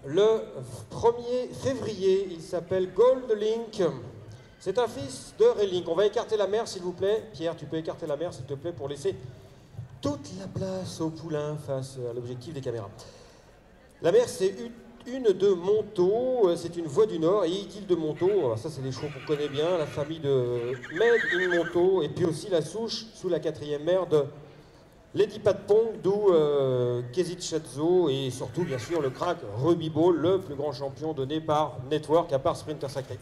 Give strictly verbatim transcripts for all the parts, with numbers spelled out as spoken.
le premier février. Il s'appelle Gold Link. C'est un fils de Red Link. On va écarter la mer, s'il vous plaît. Pierre, tu peux écarter la mer, s'il te plaît, pour laisser toute la place au poulain face à l'objectif des caméras. La mer, c'est une de Montaut. C'est une voie du Nord. Et Itil de Montaut, alors ça, c'est des chevaux qu'on connaît bien. La famille de Made in Montaut. Et puis aussi la souche sous la quatrième mère de Lady Patpong, d'où euh, Kezit Chatzo et surtout, bien sûr, le crack Ruby Ball, le plus grand champion donné par Network, à part Sprinter Sacré.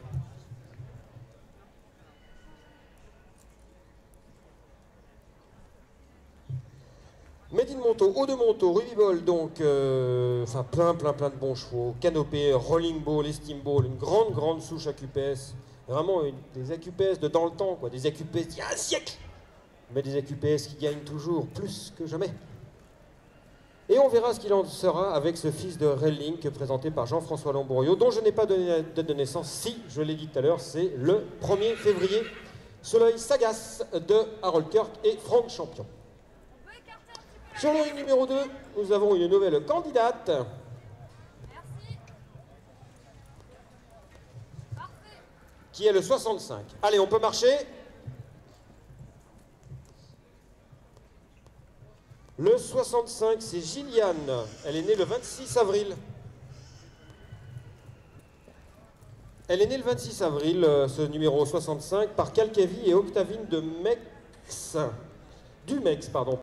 Made in Montaut, Haut de Montaut, Ruby Ball, donc, euh, enfin plein, plein, plein de bons chevaux. Canopé, Rolling Ball, Esteem Ball, une grande, grande souche A Q P S. Vraiment une, des A Q P S de dans le temps, quoi, des A Q P S d'il y a un siècle. Mais des A Q P S qui gagnent toujours, plus que jamais. Et on verra ce qu'il en sera avec ce fils de Red Link présenté par Jean-François Lambouriot, dont je n'ai pas donné la date de naissance. Si, je l'ai dit tout à l'heure, c'est le premier février. Soleil Sagace de Harold Kirk et Franck Champion. Sur le ring numéro deux, nous avons une nouvelle candidate. Merci. Parfait. Qui est le soixante-cinq. Allez, on peut marcher. Le soixante-cinq, c'est Gilliane. Elle est née le vingt-six avril. Elle est née le vingt-six avril, ce numéro soixante-cinq, par Calcavi et Octavine de Mex. Du Mex, pardon.